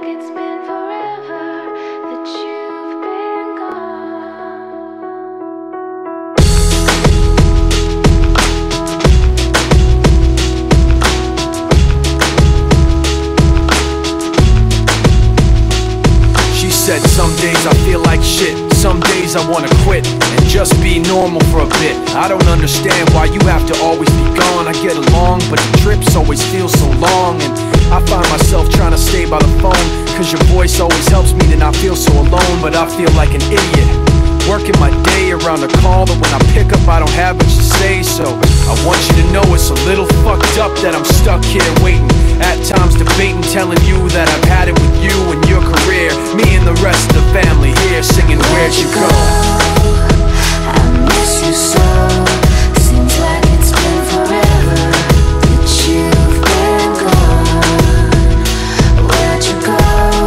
it's been forever that you've been gone. She said some days I feel like shit, some days I wanna quit and just be normal for a bit. I don't understand why you have to always be gone. I get along, but the trips always feel so long, and I find myself trying to stay by the phone, cause your voice always helps me to not feel so alone. But I feel like an idiot, working my day around a call that when I pick up I don't have much to say. So I want you to know it's a little fucked up that I'm stuck here waiting, at times debating, telling you that I've had it with you and your career, me and the rest of the family here singing Where'd You Go? I miss you so. Seems like it's been forever that you've been gone. Where'd you go?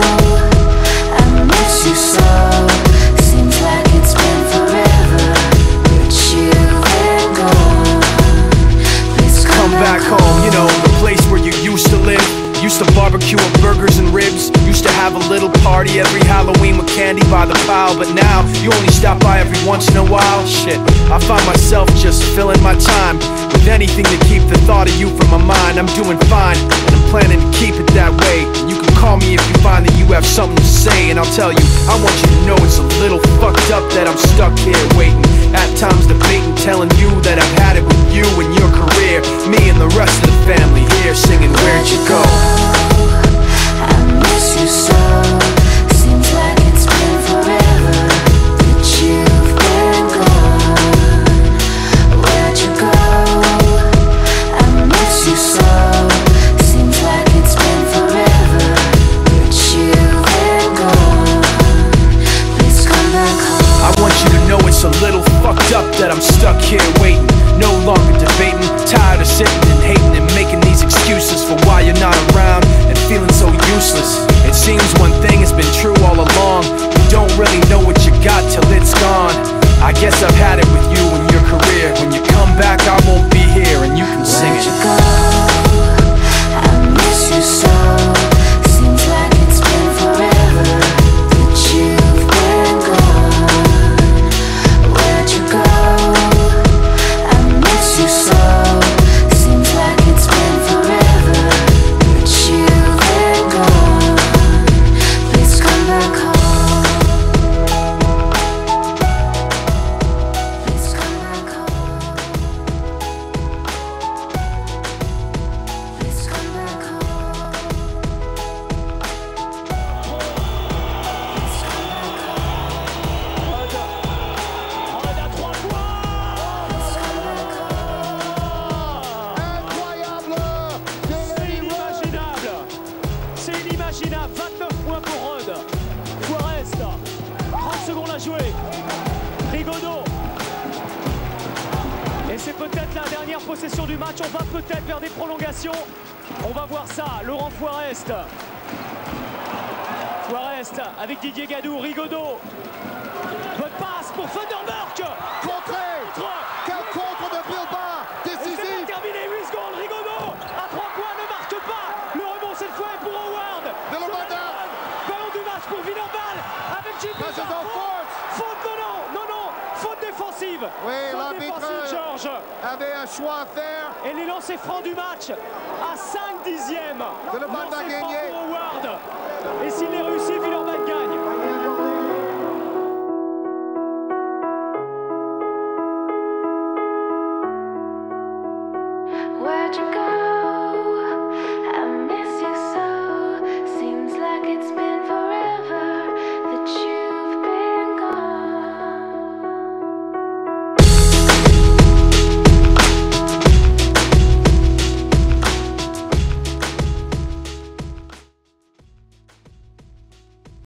I miss you so. Seems like it's been forever that you've been gone. Please Come back home, you know, the place where you used to live. Used to barbecue with burgers and ribs. Used to have a little party every Halloween with candy by the pile. But now, you only stop by every once in a while. Shit, I find myself just filling my time with anything to keep the thought of you from my mind. I'm doing fine, and I'm planning to keep it that way. You can call me if you find that you have something to say, and I'll tell you, I want you to know it's a little fucked up that I'm stuck here waiting, at times debating, telling you that I've had it with you and your career, me and the rest of the family here singing Where'd You Go? I miss you so. Seems like it's been forever that you've been gone. Where'd you go? I miss you so. Seems like it's been forever that you've been gone. Please come back home. I want you to know it's a little fucked up that I'm stuck here waiting, no longer debating, tired of sitting and hating and making these excuses for why you're not around and feeling so useless. It seems one thing has been true all along, you don't really know what you got till it's gone. I guess I've had it with you and your career. When you come back I won't be here and you can sing Where'd it. you go? I miss you so. Seems like it's been forever that you've been gone. Where'd you go? I miss you so. Seems like it's been forever that you've been gone. Please come back home. Please come back home. Please come back home. Please come back C'est inimaginable, 29 points pour Rod. Forest, 30 secondes à jouer. Rigaudot. Et c'est peut-être la dernière possession du match, on va peut-être vers des prolongations. On va voir ça, Laurent Forest. Forest avec Didier Gadou, Rigaudot. Bonne passe pour Vanderburg. Contré. Quel contre de Bilbao. Et c'est Décisif. pas terminé, 8 secondes, Rigaudot à 3 points, ne marque pas. Le rebond cette fois est pour Howard. Villabanda. Ballon du match pour Villeurbanne avec Jimmy. Passes en force. Faute, non, faute défensive. Oui, Faute l'arbitre défensive, Georges. avait un choix à faire. Et les lancers francs du match à 5 dixièmes. Villeurbanne va Lancers francs gagner. pour Howard. Et s'il est réussi, Villeurbanne